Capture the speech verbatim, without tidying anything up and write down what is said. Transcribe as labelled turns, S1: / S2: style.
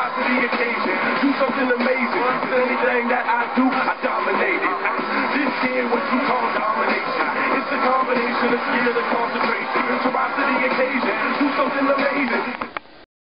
S1: rise to the occasion, do something amazing. Cause anything that I do, I dominate it. This here, what you call domination, it's a combination of skill and concentration. To rise to the occasion, do something amazing.